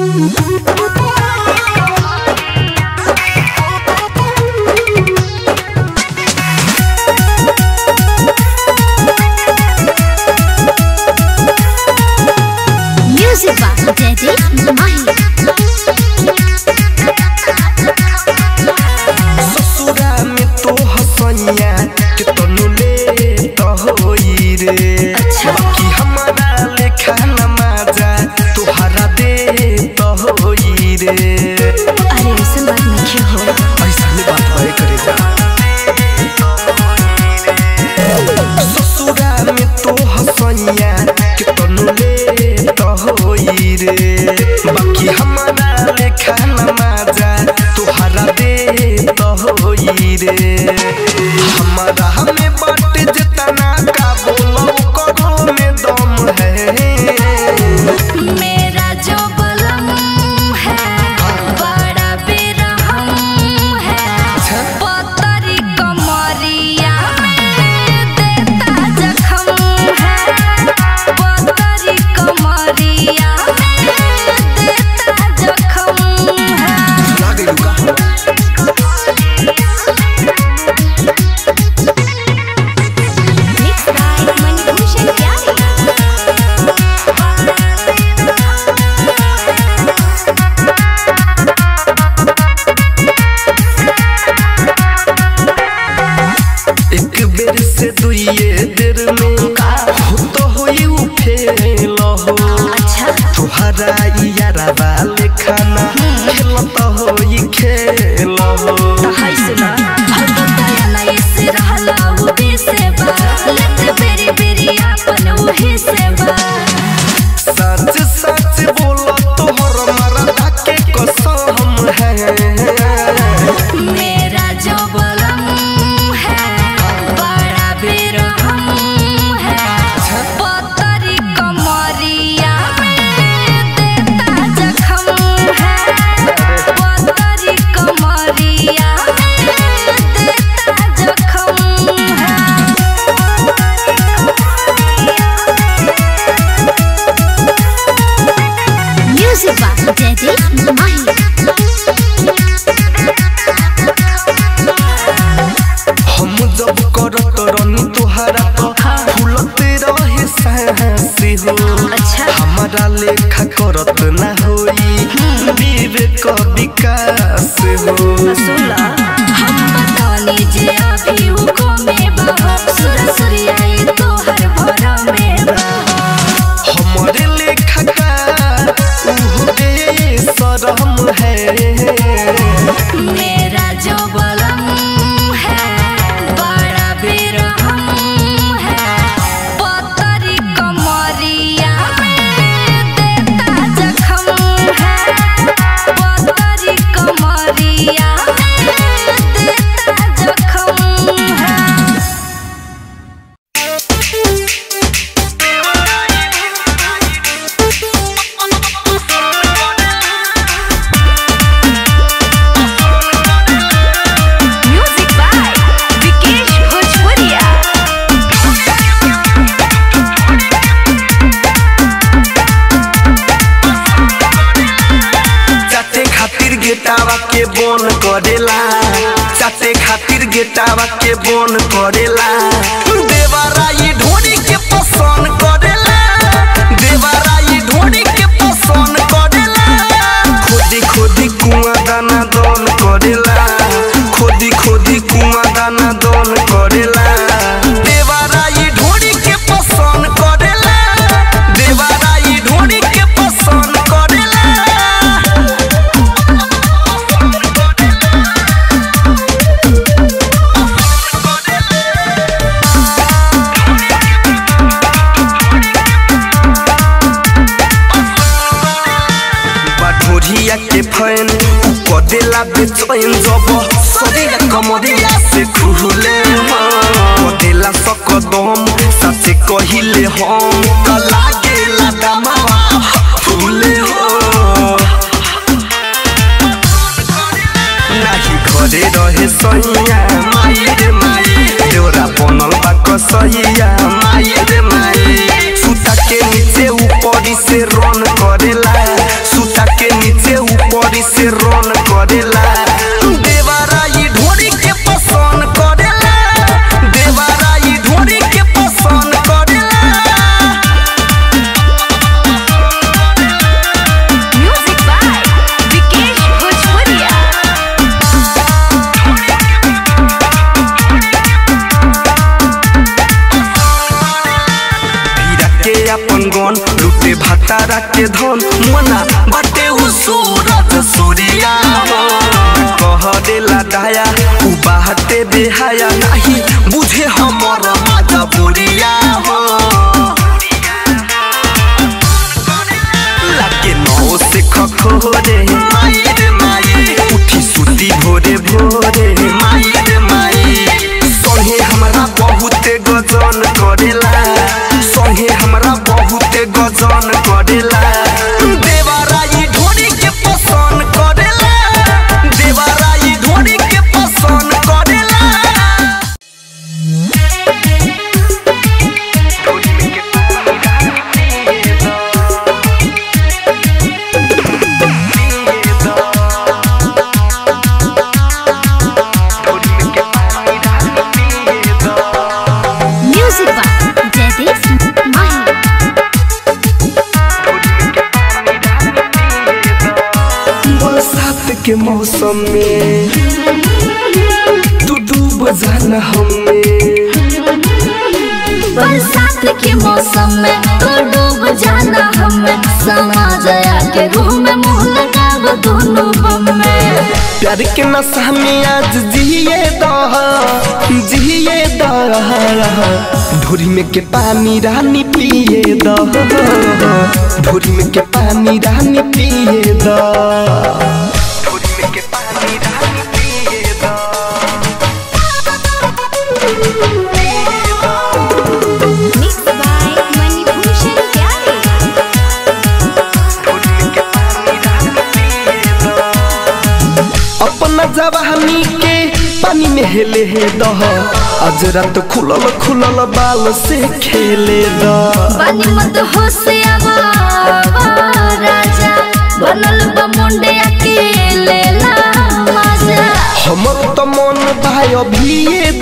बाकी हमारा लेखा नमाजा तुहरा दे तो होई रे हमारा हमें बात जितना का बोलो करो में दम है मेरा जो बलम है बड़ा बेरहम है पतरी कमरिया देता जखम है पतरी कमरिया देता जखम है हमारा लेखा करत ना होई विवेक विकास हो हम बतानी जे अभी उको में बहो सुरसुरियाई तोहर भरा में बहो हमारे लेखा का उहरे सरम है मेरा जो बलम है बड़ा बेरहम है पतरी कमरिया देता जखम है पतरी कमरिया देता जखम है गेटावा के बोन करेला चाटे खातिर गेटावा के बोन करेला देवराई ढोरी के पसंद करेला देवराई ढोरी के पसंद करेला खोदी खोदी कुआं दाना दोन करेला खोदी खोदी कुआं दाना दोन करेला देवराई ढोरी के पसंद करेला देवराई ढोरी के पसंद करेला के फैन कदेला बेचैन जब सदिया कमरिया से खुले कदेला सकदम ससे कहिले हम कला गेला दमवा फूले हो नाही घरे रहे सैया माई रे माई देवरा बनल बा कसैया माई रे माई सुता के नीचे ऊपरी से रन करेला सुता के के धन मना बाटे उ सूरज सूर्या कह देला दाया उ बाटे बेहाया नहीं बुझे हमर मजबूरिया हो लागे नौ से खखोरे माई रे माई उठी सुती भोरे भोरे माई रे माई संगे हमरा बहुते गजन करेला संगे हमरा बहुते गजन करेला देवराई ढोरी के पसंद करेला देवराई ढोरी के पसंद करेला के मौसम में तू डूब जाना हमें बरसात के मौसम में तू डूब जाना हमें समा जाया के रूह में मुँह लगाव दोनों बम में प्यार के नशा में आज जिए ढोरी में के पानी रानी पिए ढोरी में के पानी रानी पिए अपना जवानी के पानी में हेले है दह आज रात खुलल खुलल बाल से खेले द पानी मत होशियावा राजा बनल बमुंडे अकेले ला मजा हमर तो मन भाई अभिये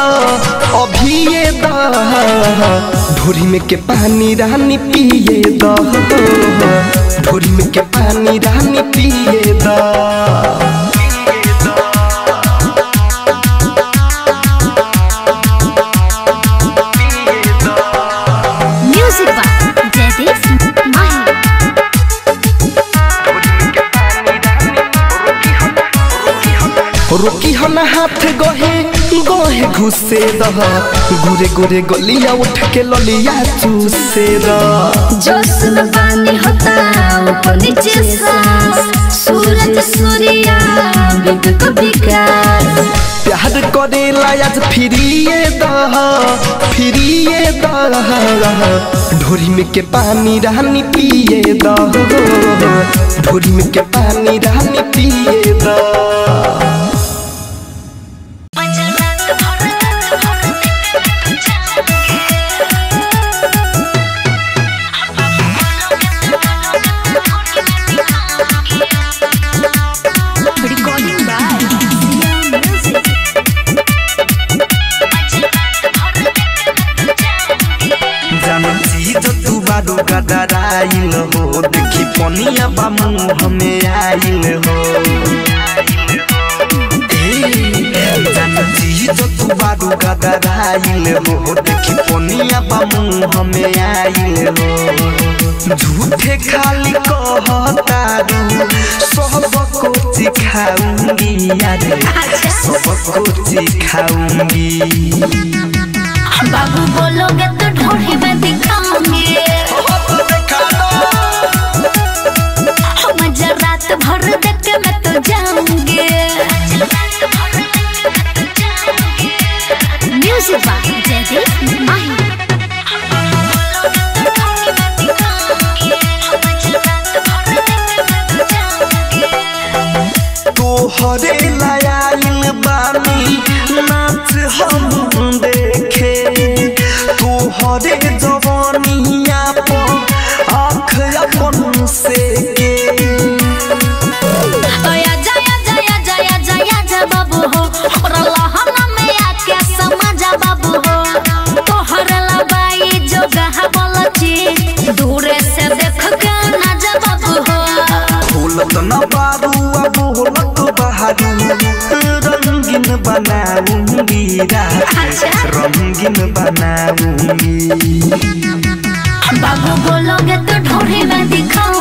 द ढोरी में के पानी रानी पिए द ढोरी में के पानी रानी पिए द रोकी हो ना हाथ गोहे घुसे दह गुरे गुरे गलिया उठ के ललिया चूसे द जोसन पानी होता ऊपर नीचे सांस सूरज सूर्या बिग विकास प्यार करेला आज फिरिए ढोरी में के पानी रानी पिए द ढोरी में के पानी रानी पिए द गदराइल हो देखी पनिया बामू हमें आइल हो जानती तो तू बारू गदराइल हो देखी पनिया बामू हमें आइल हो झूठे खाली कहतारू सबको सिखाऊंगी यार सबको सिखाऊंगी बाबू बोलोगे तो ढोरी में दिखाऊंगे मजा रात भर देख के मैं तो जाऊंगे म्यूजिक बाय जयदीप माही तोहरे लायाल बानी नाच हम देखे तोहरे जवानिया पर आँख अपन से के बाबू हो में आके समझा बाबू हो तोहर लबाई जो गहा बोलची दूरे से देख के ना जा बाबू हो बोलत न बारू अब बोलत बहारू रंगीन बनाऊंगी रंगीन बनाऊंगी बाबू बोलोगे तो ढोरी में दिखाऊं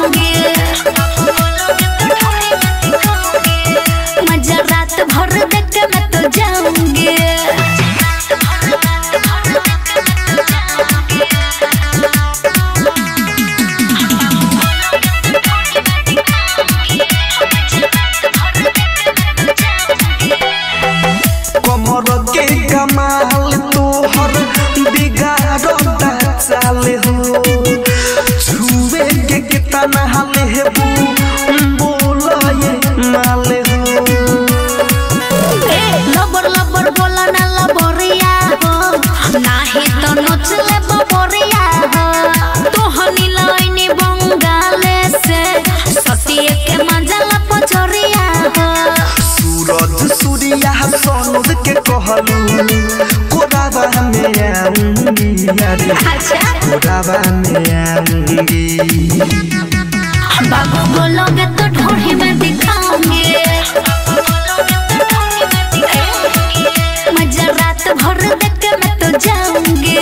कहलू कोराबा में आऊंगी अरे कोराबा में आऊंगी बाबू बोलोगे तो ढोढ़ी में दिखाऊंगे मजा रात भर देख के मैं तो जाऊंगी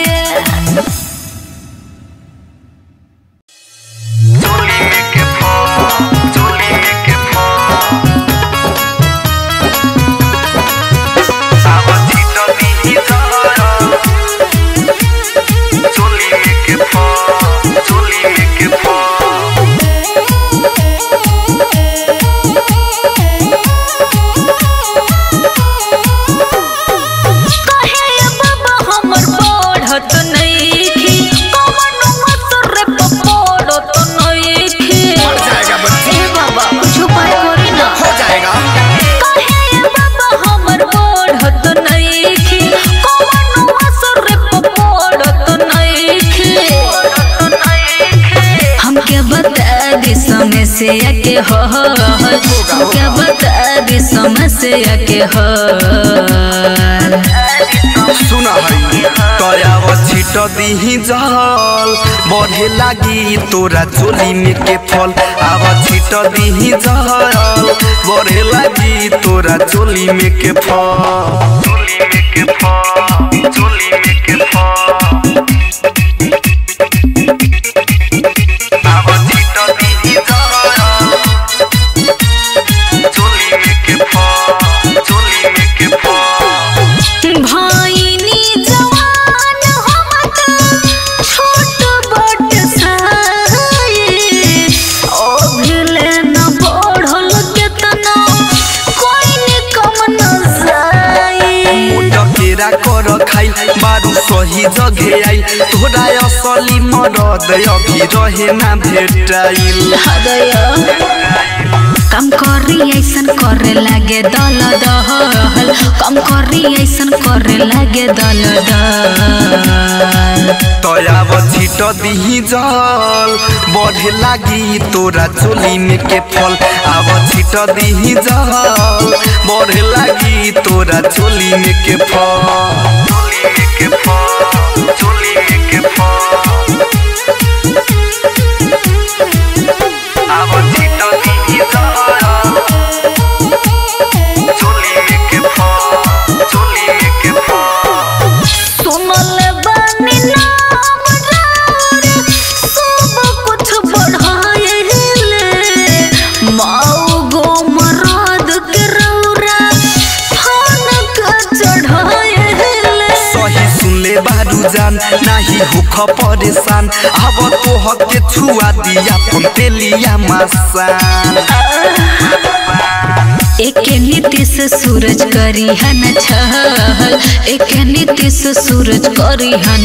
समस्या के हल क्या बता दी समस्या के हल सुना है तयाव छिट दीही जल बढ़े लागी तोरा चोली में के फल आव छिट दीही जल बढ़े लागी तोरा चोली में के फल चोली में के फल चोली में के फल आव छिट दीही जल चोली में के फल चोली में के फल कर खाई बारू सही जगह आई तोरा असली मरद अभी रहे ना भेटाइल कम करी ऐसन करे लागे दल दहल कम करी ऐसन करे लागे दल दहल तयाव छिट दीही जल बढ़े लागी तोरा चोली में के फल आव छिट दीही जल बढ़े लागी तोरा चोली में के फल चोली में के फल चोली में के फल आव छिट दीही जल चोली में के फल चोली में के फल सुनल बानी नाम रार सब कुछ बढ़ाएले माऊ गो मरद के रौरा थान का चढ़ाएले सही सुनले बारू जान नाही हुख परेशान अब तो हके छुआ दिया अपन तेलिया मसान एक नीतीश सूरज करी हन छल एक नीतीश सूरज करी हन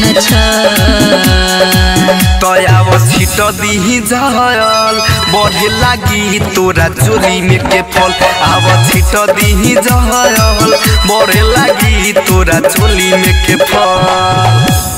छल तयाव छिट दीही जल बढ़े लागी तोरा चोली में के फल आव छिट दीही जल बढ़े लागी तोरा चोली में के फल।